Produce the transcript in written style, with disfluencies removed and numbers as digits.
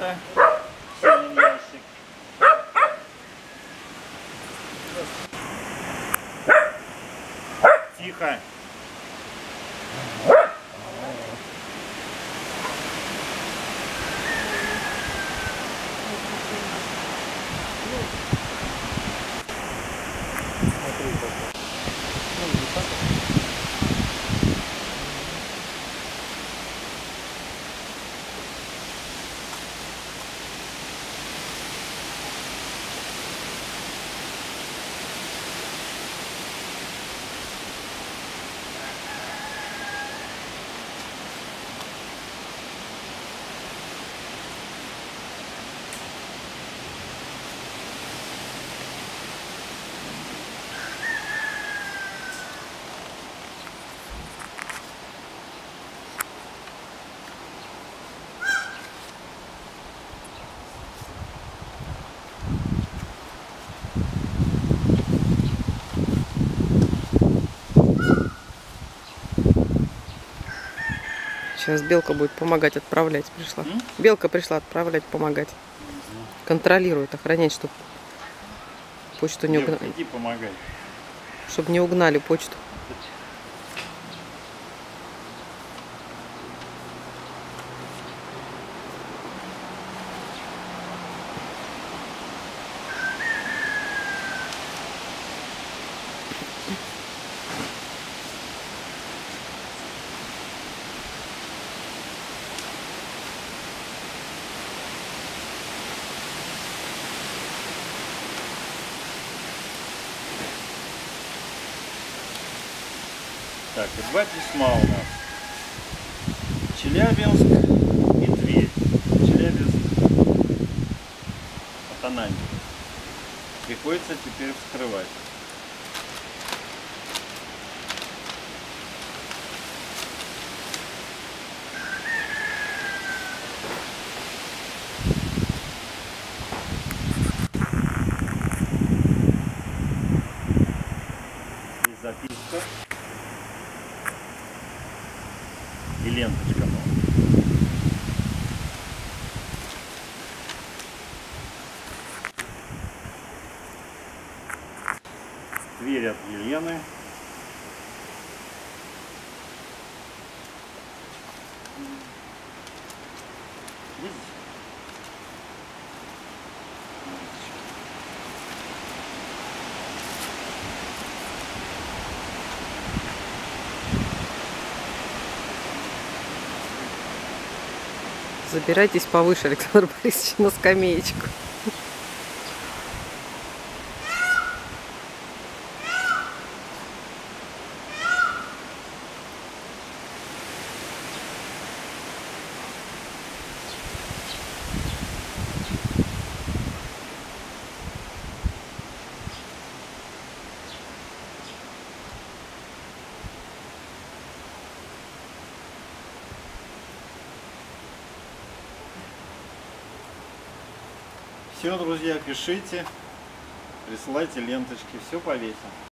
место. Синим ящик. Тихо. Сейчас белка будет помогать отправлять. Пришла. Белка пришла отправлять, помогать. Контролирует, охранять, чтобы почту не угнали. Иди помогай. Чтобы не угнали почту. Так, и два письма у нас. Челябинск и Тверь. Челябинск от Ананди. Приходится теперь вскрывать. Здесь записка. И ленточка. Тверь от Елены. Видите? Забирайтесь повыше, Александр Борисович, на скамеечку. Все, друзья, пишите, присылайте ленточки, все повесим.